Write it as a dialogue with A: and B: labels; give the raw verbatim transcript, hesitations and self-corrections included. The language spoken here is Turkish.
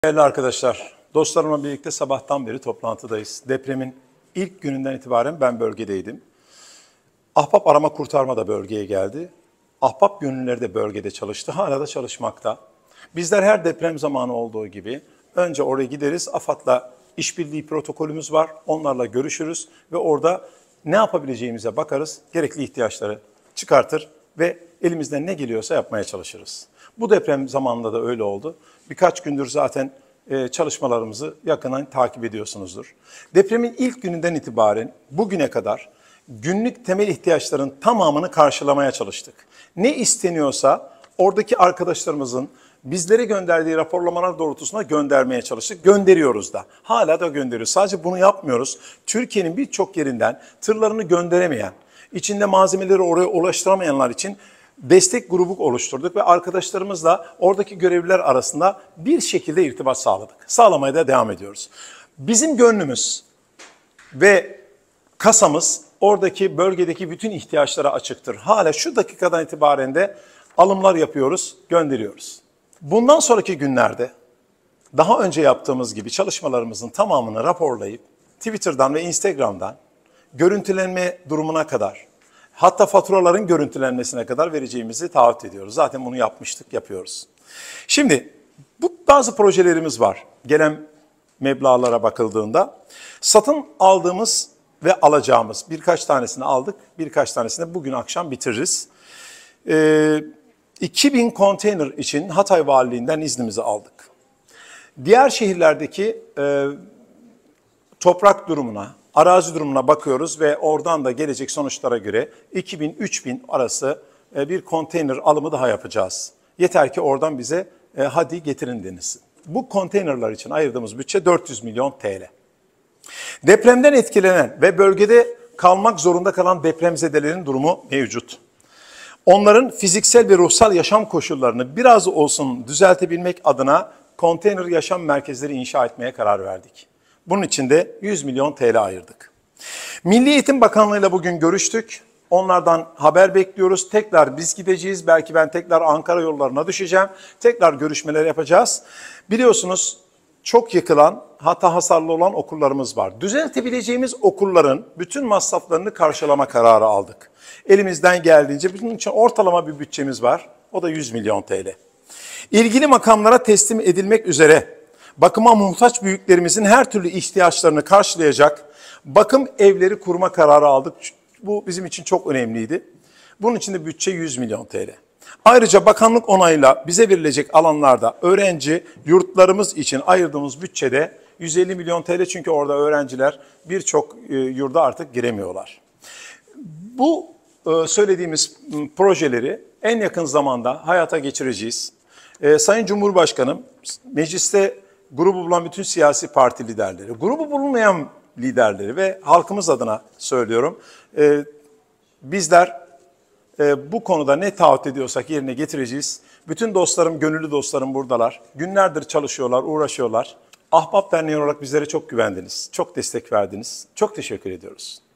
A: Değerli arkadaşlar, dostlarımla birlikte sabahtan beri toplantıdayız. Depremin ilk gününden itibaren ben bölgedeydim. Ahbap arama kurtarma da bölgeye geldi. Ahbap gönüllüleri de bölgede çalıştı, hala da çalışmakta. Bizler her deprem zamanı olduğu gibi önce oraya gideriz, AFAD'la işbirliği protokolümüz var, onlarla görüşürüz ve orada ne yapabileceğimize bakarız, gerekli ihtiyaçları çıkartır ve elimizden ne geliyorsa yapmaya çalışırız. Bu deprem zamanında da öyle oldu. Birkaç gündür zaten çalışmalarımızı yakından takip ediyorsunuzdur. Depremin ilk gününden itibaren bugüne kadar günlük temel ihtiyaçların tamamını karşılamaya çalıştık. Ne isteniyorsa oradaki arkadaşlarımızın bizlere gönderdiği raporlamalar doğrultusunda göndermeye çalıştık. Gönderiyoruz da. Hala da gönderiyoruz. Sadece bunu yapmıyoruz. Türkiye'nin birçok yerinden tırlarını gönderemeyen, içinde malzemeleri oraya ulaştıramayanlar için destek grubu oluşturduk ve arkadaşlarımızla oradaki görevliler arasında bir şekilde irtibat sağladık. Sağlamaya da devam ediyoruz. Bizim gönlümüz ve kasamız oradaki bölgedeki bütün ihtiyaçlara açıktır. Hala şu dakikadan itibaren de alımlar yapıyoruz, gönderiyoruz. Bundan sonraki günlerde daha önce yaptığımız gibi çalışmalarımızın tamamını raporlayıp Twitter'dan ve Instagram'dan görüntülenme durumuna kadar, hatta faturaların görüntülenmesine kadar vereceğimizi taahhüt ediyoruz. Zaten bunu yapmıştık, yapıyoruz. Şimdi bu bazı projelerimiz var. Gelen meblağlara bakıldığında satın aldığımız ve alacağımız birkaç tanesini aldık, birkaç tanesini bugün akşam bitiririz. Ee, iki bin konteyner için Hatay Valiliğinden iznimizi aldık. Diğer şehirlerdeki e, toprak durumuna, arazi durumuna bakıyoruz ve oradan da gelecek sonuçlara göre iki bin üç bin arası bir konteyner alımı daha yapacağız. Yeter ki oradan bize e, hadi getirin denilsin. Bu konteynerler için ayırdığımız bütçe dört yüz milyon T L. Depremden etkilenen ve bölgede kalmak zorunda kalan depremzedelerin durumu mevcut. Onların fiziksel ve ruhsal yaşam koşullarını biraz olsun düzeltebilmek adına konteyner yaşam merkezleri inşa etmeye karar verdik. Bunun için de yüz milyon T L ayırdık. Milli Eğitim Bakanlığı ile bugün görüştük. Onlardan haber bekliyoruz. Tekrar biz gideceğiz. Belki ben tekrar Ankara yollarına düşeceğim. Tekrar görüşmeler yapacağız. Biliyorsunuz çok yıkılan, hatta hasarlı olan okullarımız var. Düzeltebileceğimiz okulların bütün masraflarını karşılama kararı aldık. Elimizden geldiğince bunun için ortalama bir bütçemiz var. O da yüz milyon T L. İlgili makamlara teslim edilmek üzere bakıma muhtaç büyüklerimizin her türlü ihtiyaçlarını karşılayacak bakım evleri kurma kararı aldık. Bu bizim için çok önemliydi. Bunun için de bütçe yüz milyon T L. Ayrıca bakanlık onayıyla bize verilecek alanlarda öğrenci yurtlarımız için ayırdığımız bütçede yüz elli milyon T L, çünkü orada öğrenciler birçok yurda artık giremiyorlar. Bu söylediğimiz projeleri en yakın zamanda hayata geçireceğiz. Sayın Cumhurbaşkanım, mecliste grubu bulan bütün siyasi parti liderleri, grubu bulunmayan liderleri ve halkımız adına söylüyorum, e, bizler e, bu konuda ne taahhüt ediyorsak yerine getireceğiz. Bütün dostlarım, gönüllü dostlarım buradalar. Günlerdir çalışıyorlar, uğraşıyorlar. Ahbap Derneği olarak bizlere çok güvendiniz, çok destek verdiniz. Çok teşekkür ediyoruz.